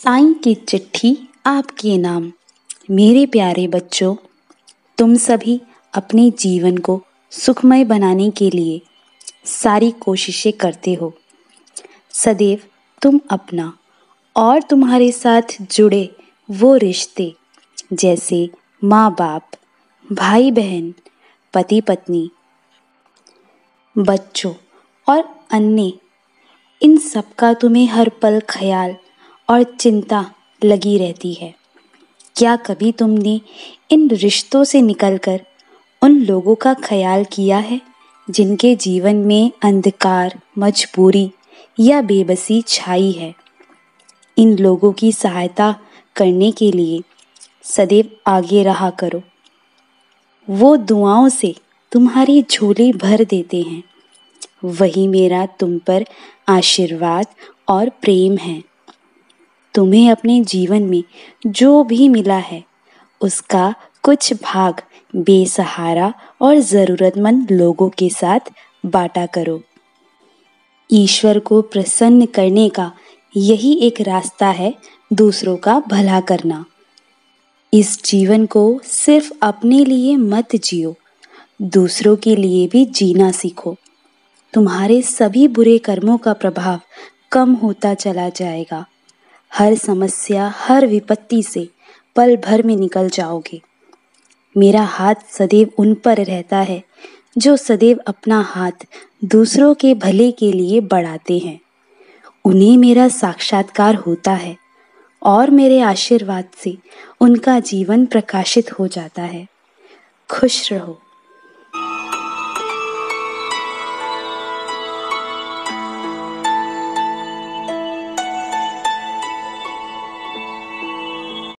साईं की चिट्ठी आपके नाम। मेरे प्यारे बच्चों, तुम सभी अपने जीवन को सुखमय बनाने के लिए सारी कोशिशें करते हो। सदैव तुम अपना और तुम्हारे साथ जुड़े वो रिश्ते जैसे माँ बाप, भाई बहन, पति पत्नी, बच्चों और अन्य, इन सब का तुम्हें हर पल ख्याल और चिंता लगी रहती है। क्या कभी तुमने इन रिश्तों से निकलकर उन लोगों का ख्याल किया है जिनके जीवन में अंधकार, मजबूरी या बेबसी छाई है? इन लोगों की सहायता करने के लिए सदैव आगे रहा करो। वो दुआओं से तुम्हारी झोली भर देते हैं। वही मेरा तुम पर आशीर्वाद और प्रेम है। तुम्हें अपने जीवन में जो भी मिला है उसका कुछ भाग बेसहारा और ज़रूरतमंद लोगों के साथ बांटा करो। ईश्वर को प्रसन्न करने का यही एक रास्ता है, दूसरों का भला करना। इस जीवन को सिर्फ अपने लिए मत जियो, दूसरों के लिए भी जीना सीखो। तुम्हारे सभी बुरे कर्मों का प्रभाव कम होता चला जाएगा। हर समस्या, हर विपत्ति से पल भर में निकल जाओगे। मेरा हाथ सदैव उन पर रहता है जो सदैव अपना हाथ दूसरों के भले के लिए बढ़ाते हैं। उन्हें मेरा साक्षात्कार होता है और मेरे आशीर्वाद से उनका जीवन प्रकाशित हो जाता है। खुश रहो।